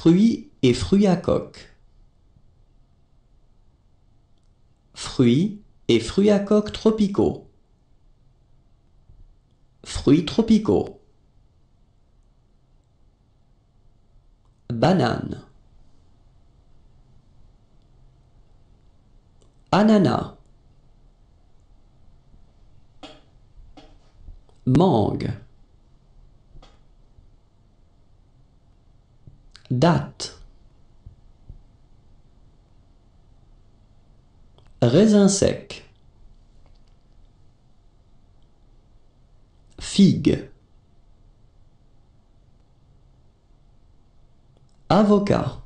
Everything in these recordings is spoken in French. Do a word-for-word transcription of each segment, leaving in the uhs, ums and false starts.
Fruits et fruits à coque. Fruits et fruits à coque tropicaux. Fruits tropicaux. Banane. Ananas. Mangue. Date. Raisin sec. Figue. Avocat.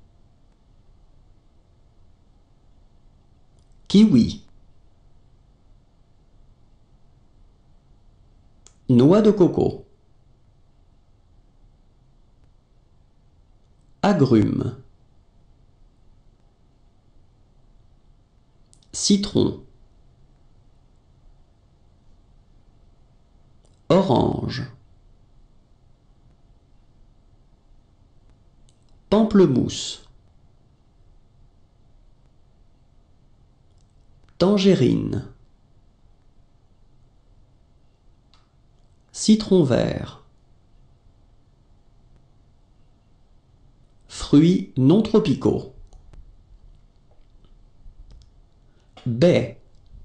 Kiwi. Noix de coco. Agrumes. Citron. Orange. Pamplemousse. Tangerine. Citron vert. Fruits non tropicaux. Baie.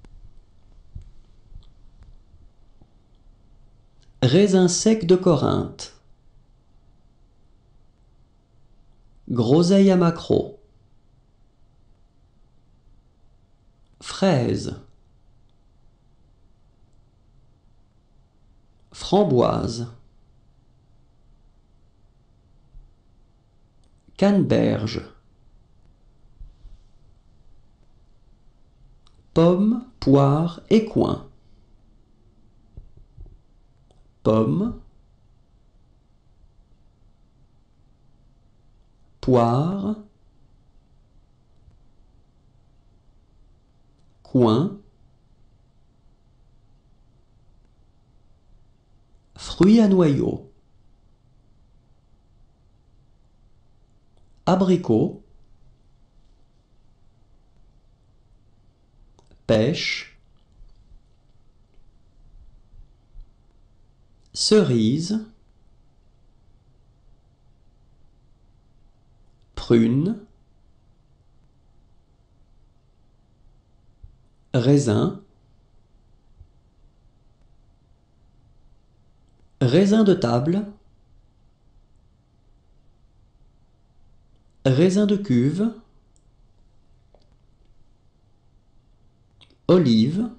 Raisin sec de Corinthe. Groseille à maquereau. Fraise. Framboise. Canneberge. Pommes, poires et coing. Pommes. Poire. Coing. Fruits à noyaux. Abricot. Pêche. Cerise. Prune. Raisin. Raisin de table. Raisin de cuve. Olive.